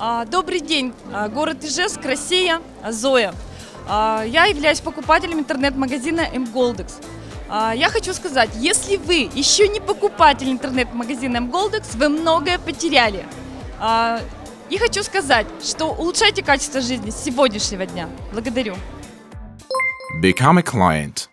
Добрый день, город Ижевск, Россия, Зоя. Я являюсь покупателем интернет-магазина mGoldex. Я хочу сказать, если вы еще не покупатель интернет-магазина mGoldex, вы многое потеряли. И хочу сказать, что улучшайте качество жизни с сегодняшнего дня. Благодарю. Become a client.